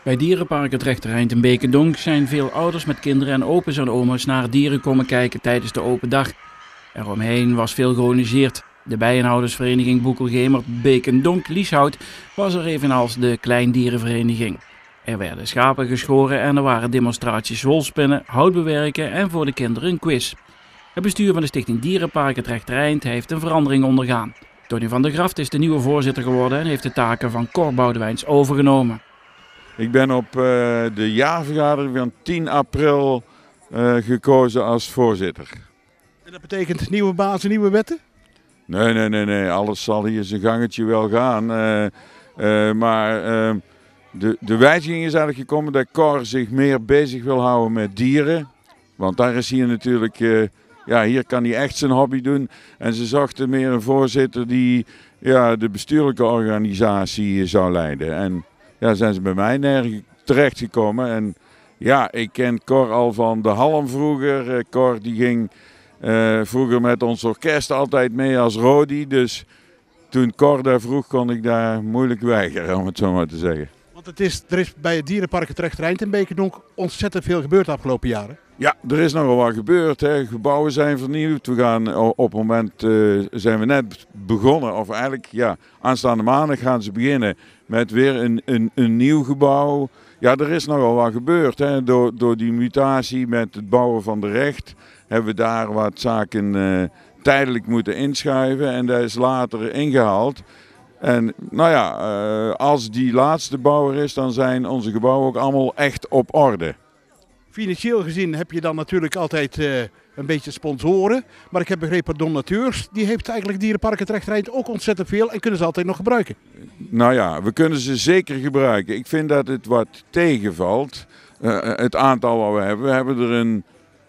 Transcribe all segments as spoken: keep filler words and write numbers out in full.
Bij dierenpark het Rechtereind in Bekendonk zijn veel ouders met kinderen en opa's en oma's naar dieren komen kijken tijdens de open dag. Eromheen was veel georganiseerd. De bijenhoudersvereniging Boekelgemert Bekendonk-Lieshout was er evenals de Kleindierenvereniging. Er werden schapen geschoren en er waren demonstraties wolspinnen, hout bewerken en voor de kinderen een quiz. Het bestuur van de Stichting Dierenpark het Rechtereind heeft een verandering ondergaan. Tony van der Graft is de nieuwe voorzitter geworden en heeft de taken van Cor Boudewijns overgenomen. Ik ben op uh, de jaarvergadering van tien april uh, gekozen als voorzitter. En dat betekent nieuwe bazen, nieuwe wetten? Nee, nee, nee, nee. Alles zal hier zijn gangetje wel gaan. Uh, uh, maar uh, de, de wijziging is eigenlijk gekomen dat Cor zich meer bezig wil houden met dieren. Want daar is hier natuurlijk, uh, ja, hier kan hij echt zijn hobby doen. En ze zochten meer een voorzitter die ja, de bestuurlijke organisatie zou leiden. En ja, zijn ze bij mij nergens terechtgekomen. En ja, ik ken Cor al van de Halm vroeger. Uh, Cor die ging uh, vroeger met ons orkest altijd mee als Rodi. Dus toen Cor daar vroeg, kon ik daar moeilijk weigeren, om het zo maar te zeggen. Want het is, er is bij het dierenpark het Rechtereind in Bekendonk ontzettend veel gebeurd de afgelopen jaren. Ja, er is nogal wat gebeurd. Hè. Gebouwen zijn vernieuwd. We gaan op het moment uh, zijn we net begonnen, of eigenlijk ja, aanstaande maandag gaan ze beginnen met weer een, een, een nieuw gebouw. Ja, er is nogal wat gebeurd. Hè. Door, door die mutatie met het bouwen van de recht hebben we daar wat zaken uh, tijdelijk moeten inschuiven en dat is later ingehaald. En nou ja, uh, als die laatste bouw er is, dan zijn onze gebouwen ook allemaal echt op orde. Financieel gezien heb je dan natuurlijk altijd uh, een beetje sponsoren. Maar ik heb begrepen donateurs, die heeft eigenlijk Dierenpark het Rechtereind ook ontzettend veel en kunnen ze altijd nog gebruiken. Nou ja, we kunnen ze zeker gebruiken. Ik vind dat het wat tegenvalt, uh, het aantal wat we hebben. We hebben er een,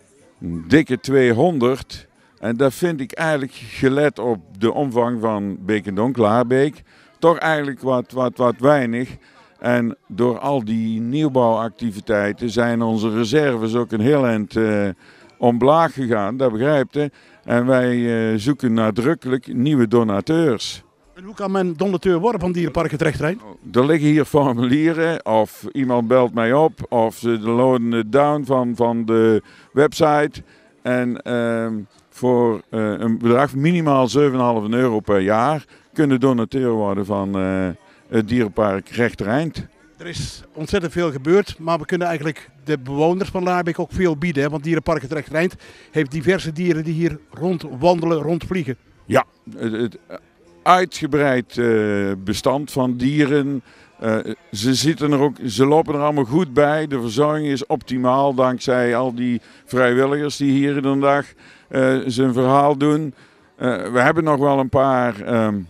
een dikke tweehonderd. En dat vind ik eigenlijk, gelet op de omvang van Bekendonk, Laarbeek, toch eigenlijk wat, wat, wat weinig. En door al die nieuwbouwactiviteiten zijn onze reserves ook een heel eind uh, omlaag gegaan, dat begrijpt u. En wij uh, zoeken nadrukkelijk nieuwe donateurs. En hoe kan men donateur worden van Dierenpark het Rechtereind? Er liggen hier formulieren, of iemand belt mij op, of ze loaden het down van, van de website. En uh, voor uh, een bedrag minimaal zeven komma vijf euro per jaar kunnen donateur worden van uh, het Dierenpark Rechtereind. Er is ontzettend veel gebeurd, maar we kunnen eigenlijk de bewoners van Laarbeek ook veel bieden. Hè? Want Dierenpark het Rechtereind heeft diverse dieren die hier rondwandelen, rondvliegen. Ja, het, het uitgebreid uh, bestand van dieren. Uh, ze, zitten er ook, ze lopen er allemaal goed bij. De verzorging is optimaal dankzij al die vrijwilligers die hier in de dag uh, zijn verhaal doen. Uh, we hebben nog wel een paar um,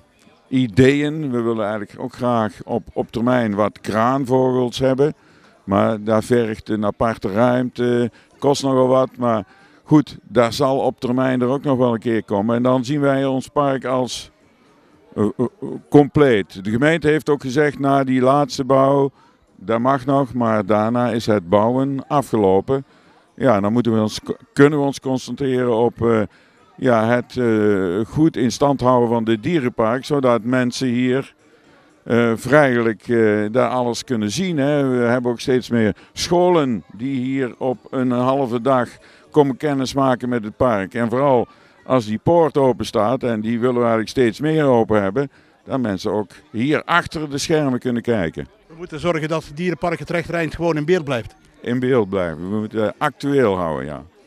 ideeën. We willen eigenlijk ook graag op, op termijn wat kraanvogels hebben. Maar daar vergt een aparte ruimte, kost nogal wat. Maar goed, daar zal op termijn er ook nog wel een keer komen. En dan zien wij ons park als Uh, uh, uh, compleet. De gemeente heeft ook gezegd, na die laatste bouw, dat mag nog, maar daarna is het bouwen afgelopen. Ja, dan moeten we ons, kunnen we ons concentreren op uh, ja, het uh, goed in stand houden van dit dierenpark, zodat mensen hier uh, vrijelijk uh, daar alles kunnen zien. Hè. We hebben ook steeds meer scholen die hier op een halve dag komen kennismaken met het park. En vooral als die poort open staat, en die willen we eigenlijk steeds meer open hebben, dan mensen ook hier achter de schermen kunnen kijken. We moeten zorgen dat het Dierenpark het Rechtereind gewoon in beeld blijft. In beeld blijven. We moeten actueel houden, ja.